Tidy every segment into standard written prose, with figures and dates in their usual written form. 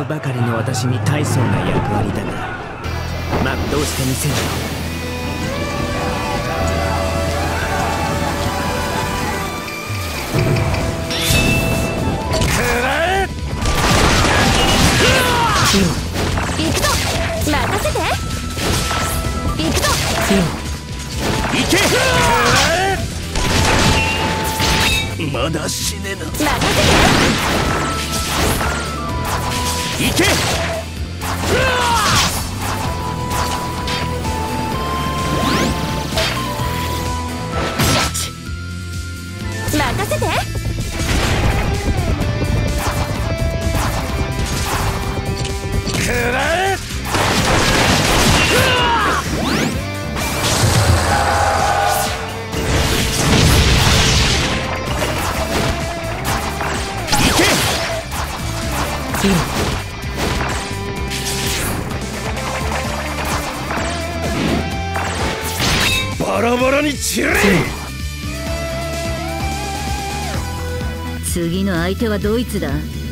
うばかりの私に大層な役割だが、全うしてみせる。 行くぞ、任せて。行くぞ、 行け。まだ死ねな。 任せて。 行け。 任せて。 バラバラに散れ。 次の相手はドイツだ。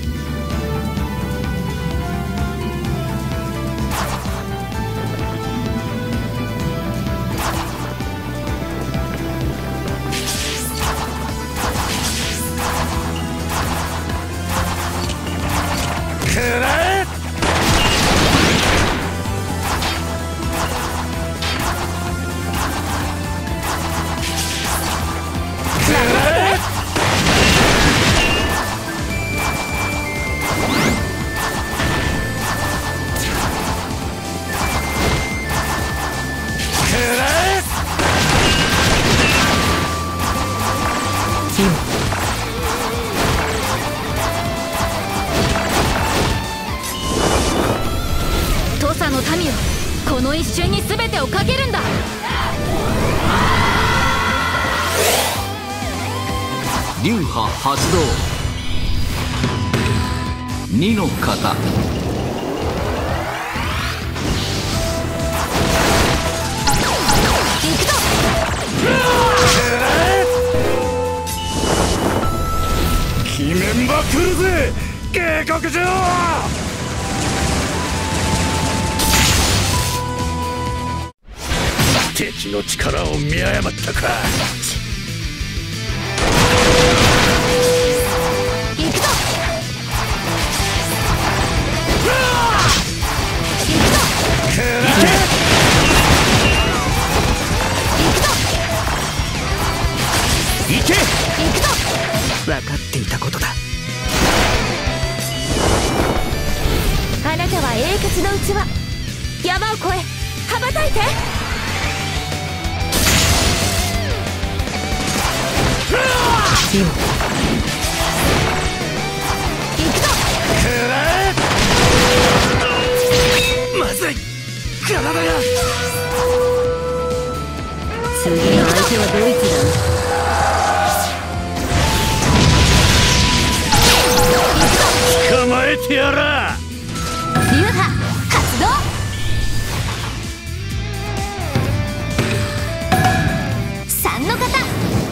土佐の民よ、この一瞬に全てをかけるんだ。 流派発動。2の型。 行くぞ。 鬼面ば来るぜ、警告状。敵の力を見誤ったか。 行くぞ。 行け。 行くぞ。 分かっていたことだ。 あなたは英傑のうちは山を越え羽ばたいて。行くぞ。 まずい、体が。 次の相手はドイツだ。 捕まえてやら。 流派発動。3の型。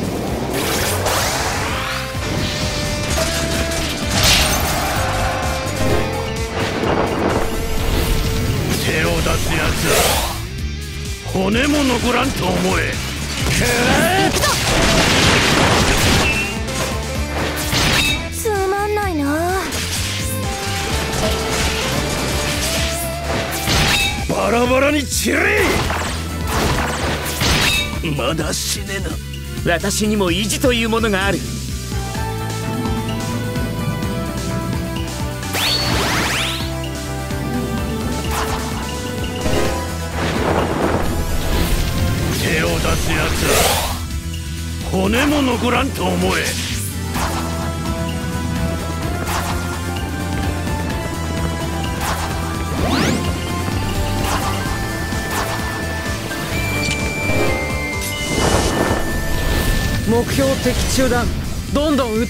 手を出すやつは骨も残らんと思え。 行くぞ。つまんないな。 バラバラに散れ。まだ死ねな。私にも意地というものがある。手を出すやつは骨も残らんと思え。 目標敵中弾、どんどん撃って。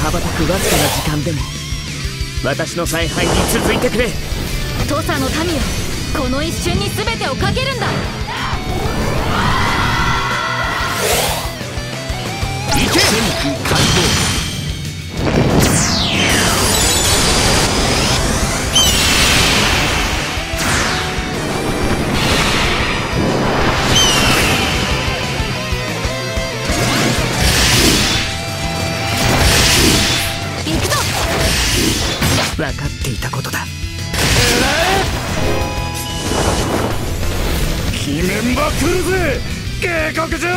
羽ばたくわずかな時間でも私の采配に続いてくれ。 土佐の民よ、この一瞬に全てをかけるんだ。 戦機開放。 分かっていたことだ。 決めんば来るぜ警告状。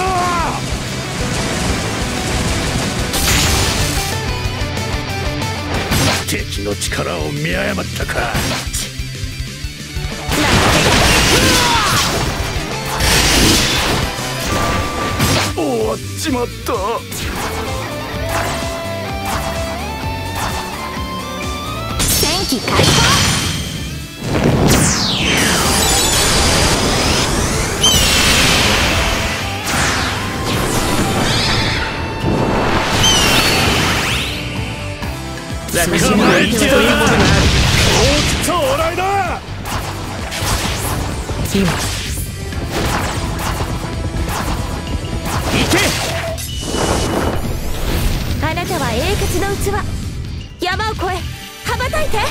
敵の力を見誤ったか。終わっちまった。 戦機開放。 私には相手というものがある。 到来だ。 今行け。 あなたは英傑の器。山を越え羽ばたいて。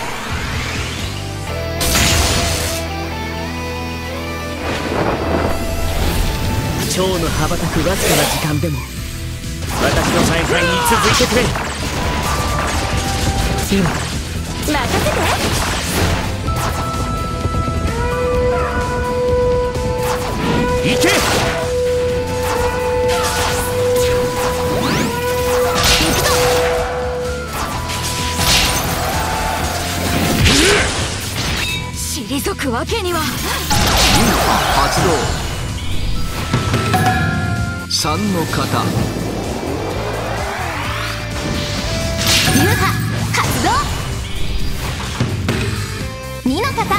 蝶の羽ばたくわずかな時間でも私の采配に続いてくれ。今任せて。 行け。 退くわけには。 流派発動。3の型。 流派発動。2の型。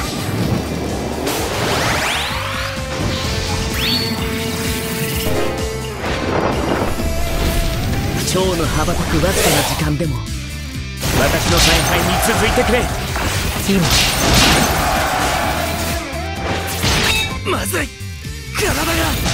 蝶の羽ばたくわずかな時間でも私の采配に続いてくれ。今まずい体が。